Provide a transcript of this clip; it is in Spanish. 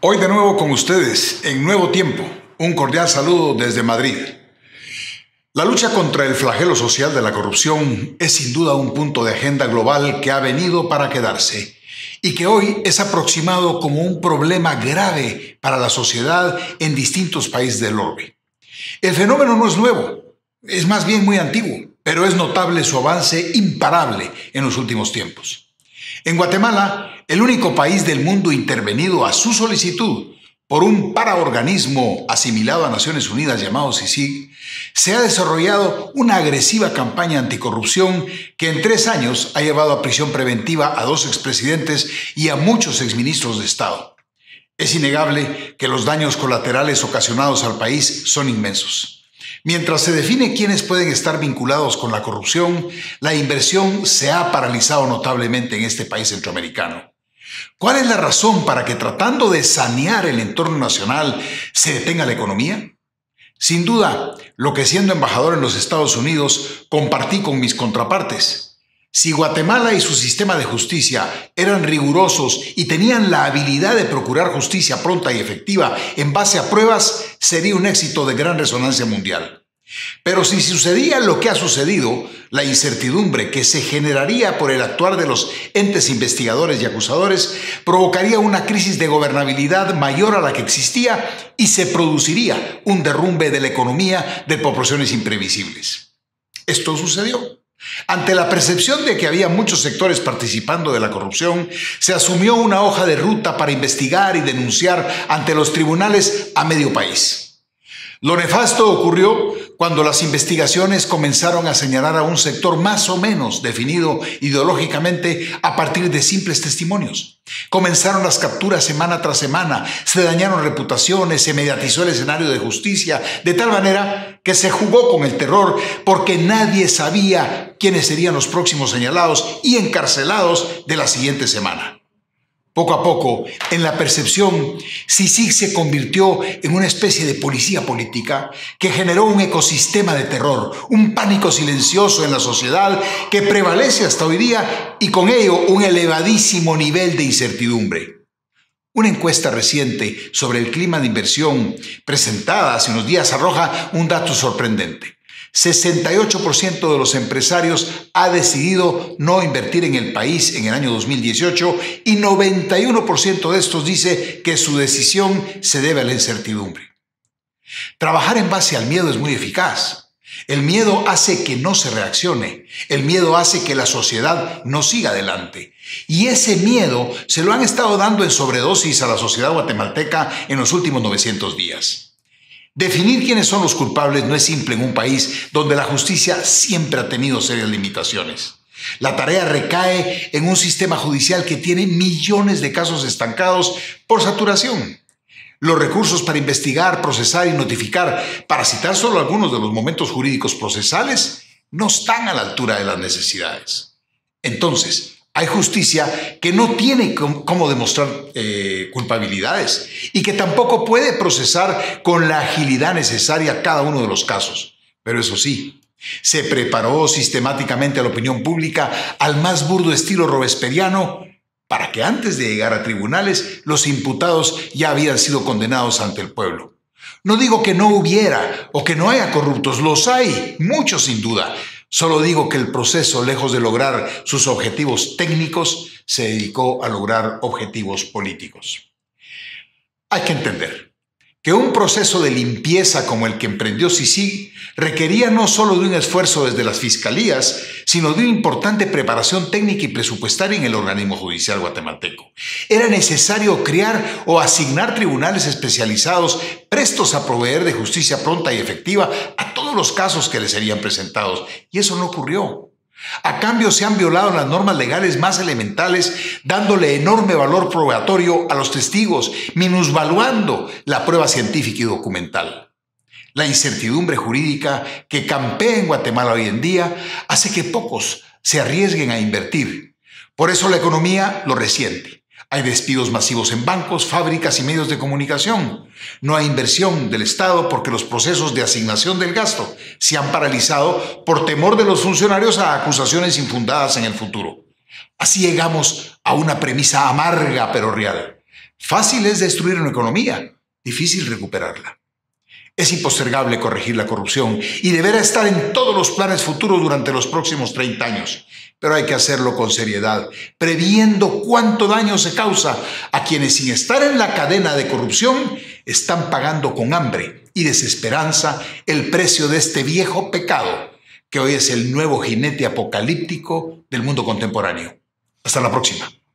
Hoy de nuevo con ustedes en Nuevo Tiempo. Un cordial saludo desde Madrid. La lucha contra el flagelo social de la corrupción es sin duda un punto de agenda global que ha venido para quedarse y que hoy es aproximado como un problema grave para la sociedad en distintos países del orbe. El fenómeno no es nuevo, es más bien muy antiguo, pero es notable su avance imparable en los últimos tiempos. En Guatemala, el único país del mundo intervenido a su solicitud por un paraorganismo asimilado a Naciones Unidas llamado CICIG, se ha desarrollado una agresiva campaña anticorrupción que en 3 años ha llevado a prisión preventiva a 2 expresidentes y a muchos exministros de Estado. Es innegable que los daños colaterales ocasionados al país son inmensos. Mientras se define quiénes pueden estar vinculados con la corrupción, la inversión se ha paralizado notablemente en este país centroamericano. ¿Cuál es la razón para que, tratando de sanear el entorno nacional, se detenga la economía? Sin duda, lo que siendo embajador en los Estados Unidos compartí con mis contrapartes. Si Guatemala y su sistema de justicia eran rigurosos y tenían la habilidad de procurar justicia pronta y efectiva en base a pruebas, sería un éxito de gran resonancia mundial. Pero si sucedía lo que ha sucedido, la incertidumbre que se generaría por el actuar de los entes investigadores y acusadores provocaría una crisis de gobernabilidad mayor a la que existía y se produciría un derrumbe de la economía de proporciones imprevisibles. Esto sucedió. Ante la percepción de que había muchos sectores participando de la corrupción, se asumió una hoja de ruta para investigar y denunciar ante los tribunales a medio país. Lo nefasto ocurrió cuando las investigaciones comenzaron a señalar a un sector más o menos definido ideológicamente a partir de simples testimonios. Comenzaron las capturas semana tras semana, se dañaron reputaciones, se mediatizó el escenario de justicia, de tal manera que se jugó con el terror porque nadie sabía quiénes serían los próximos señalados y encarcelados de la siguiente semana. Poco a poco, en la percepción, CICIG se convirtió en una especie de policía política que generó un ecosistema de terror, un pánico silencioso en la sociedad que prevalece hasta hoy día y con ello un elevadísimo nivel de incertidumbre. Una encuesta reciente sobre el clima de inversión presentada hace unos días arroja un dato sorprendente. 68% de los empresarios ha decidido no invertir en el país en el año 2018 y 91% de estos dice que su decisión se debe a la incertidumbre. Trabajar en base al miedo es muy eficaz. El miedo hace que no se reaccione. El miedo hace que la sociedad no siga adelante. Y ese miedo se lo han estado dando en sobredosis a la sociedad guatemalteca en los últimos 900 días. Definir quiénes son los culpables no es simple en un país donde la justicia siempre ha tenido serias limitaciones. La tarea recae en un sistema judicial que tiene millones de casos estancados por saturación. Los recursos para investigar, procesar y notificar, para citar solo algunos de los momentos jurídicos procesales, no están a la altura de las necesidades. Entonces, hay justicia que no tiene cómo demostrar culpabilidades y que tampoco puede procesar con la agilidad necesaria cada uno de los casos. Pero eso sí, se preparó sistemáticamente a la opinión pública al más burdo estilo robesperiano para que antes de llegar a tribunales los imputados ya habían sido condenados ante el pueblo. No digo que no hubiera o que no haya corruptos, los hay, muchos sin duda. Solo digo que el proceso, lejos de lograr sus objetivos técnicos, se dedicó a lograr objetivos políticos. Hay que entender que un proceso de limpieza como el que emprendió CICIG requería no solo de un esfuerzo desde las fiscalías, sino de una importante preparación técnica y presupuestaria en el organismo judicial guatemalteco. Era necesario crear o asignar tribunales especializados prestos a proveer de justicia pronta y efectiva a todos los casos que les serían presentados, y eso no ocurrió. A cambio se han violado las normas legales más elementales, dándole enorme valor probatorio a los testigos, minusvaluando la prueba científica y documental. La incertidumbre jurídica que campea en Guatemala hoy en día hace que pocos se arriesguen a invertir. Por eso la economía lo resiente. Hay despidos masivos en bancos, fábricas y medios de comunicación. No hay inversión del Estado porque los procesos de asignación del gasto se han paralizado por temor de los funcionarios a acusaciones infundadas en el futuro. Así llegamos a una premisa amarga pero real. Fácil es destruir una economía, difícil recuperarla. Es impostergable corregir la corrupción y deberá estar en todos los planes futuros durante los próximos 30 años. Pero hay que hacerlo con seriedad, previendo cuánto daño se causa a quienes sin estar en la cadena de corrupción están pagando con hambre y desesperanza el precio de este viejo pecado, que hoy es el nuevo jinete apocalíptico del mundo contemporáneo. Hasta la próxima.